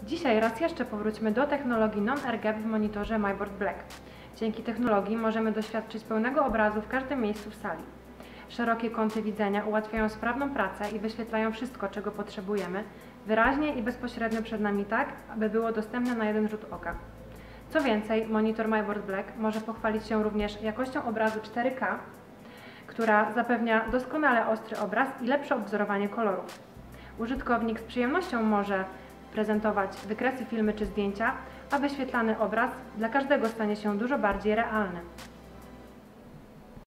Dzisiaj raz jeszcze powróćmy do technologii non-RGB w monitorze MyBoard Black. Dzięki technologii możemy doświadczyć pełnego obrazu w każdym miejscu w sali. Szerokie kąty widzenia ułatwiają sprawną pracę i wyświetlają wszystko, czego potrzebujemy, wyraźnie i bezpośrednio przed nami tak, aby było dostępne na jeden rzut oka. Co więcej, monitor MyBoard Black może pochwalić się również jakością obrazu 4K, która zapewnia doskonale ostry obraz i lepsze odwzorowanie kolorów. Użytkownik z przyjemnością może prezentować wykresy, filmy czy zdjęcia, a wyświetlany obraz dla każdego stanie się dużo bardziej realny.